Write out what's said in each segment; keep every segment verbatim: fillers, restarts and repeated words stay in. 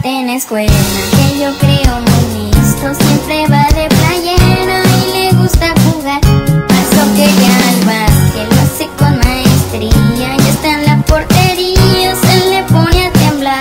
parte en la escuela, que yo creo muy listo, siempre va de playera y le gusta jugar al soccer y al básquet, lo hace con maestría, ya está en la portería, se le pone a temblar.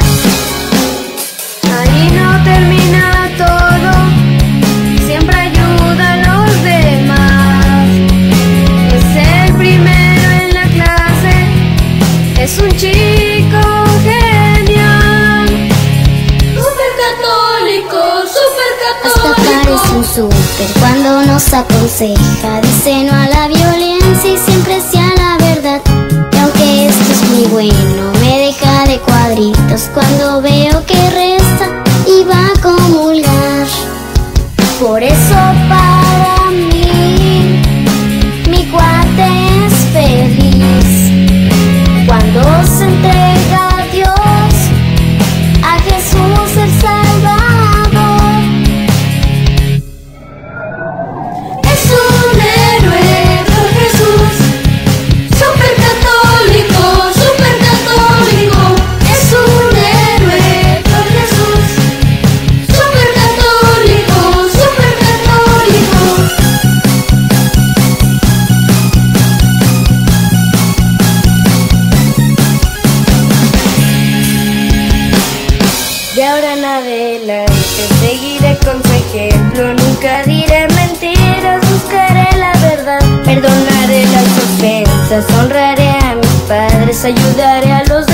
Ahí no termina todo, siempre ayuda a los demás, es el primero en la clase, es un chico genial. Súper católico, súper católico. Hasta parece un súper cuando nos aconseja, dice no a la violencia y siempre sí a la verdad. Y aunque esto es muy bueno, me deja de cuadritos cuando veo que reza y va a comulgar. Por eso para mí mi cuate es feliz cuando se entrega a Dios, a Jesús el Salvador. Es un héroe por Jesús, súper católico, súper católico. Es un héroe por Jesús, súper católico, súper católico. De ahora en adelante seguiré con su ejemplo, nunca diré mentiras, buscaré la verdad, perdonaré las ofensas, honraré a mis padres, ayudaré a los demás.